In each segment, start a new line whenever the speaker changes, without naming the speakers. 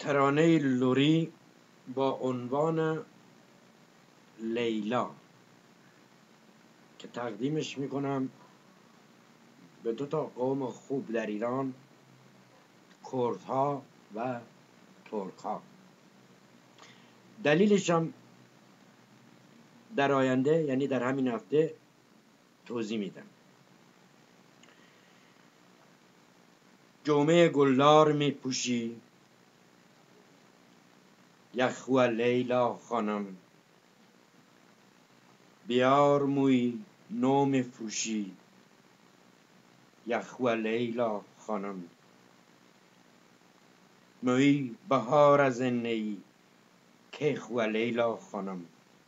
ترانه لوری با عنوان لیلا که تقدیمش میکنم به دو تا قوم خوب در ایران، کردها و ترکها. دلیلش هم در آینده، یعنی در همین هفته توضیح میدم. جامه گلدار میپوشی یخو لیلا خانم، بیار موی نو میفروشی یخو لیلا خانم. موی بهار از نی که خو لیلا خانم،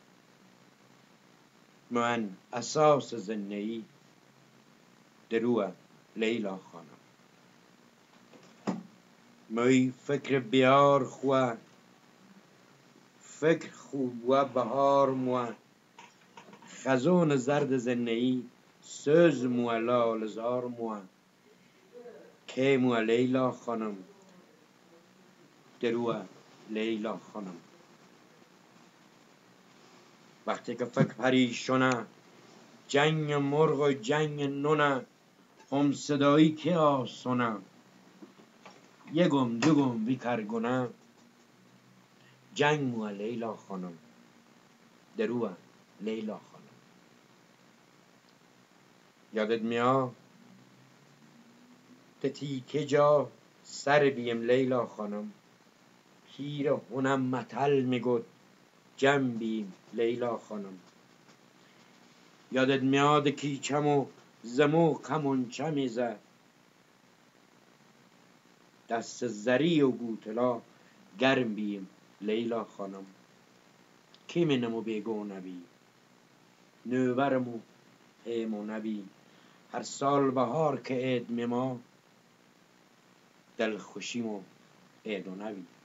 من اساس زنی درو لیلا خانم. موی فکر بیار خو فکر خوب و بهار مو، خزون زرد زنی سوز مو لال زار مو که مو لیلا خانم درو لیلا خانم. وقتی که فکر پریشونه جنگ مرغ و جنگ نونه، هم صدایی که آسونه یکم دوگم بیکرگونه جنگ مو لیلا خانم درو لیلا خانم. یادت میاد تیکه جا سر بیم لیلا خانم، پیر هونم متل میگد جمع بیم لیلا خانم. یادت میاد کیچم و زمو کمونچه میزد، دست زری و گوتلا گرم بیم لیلا خانم. کی منمو بیگونه بی نوبرمو پیمونه بی، هر سال بهار که عید میما دل خوشیمو عیدونه بی.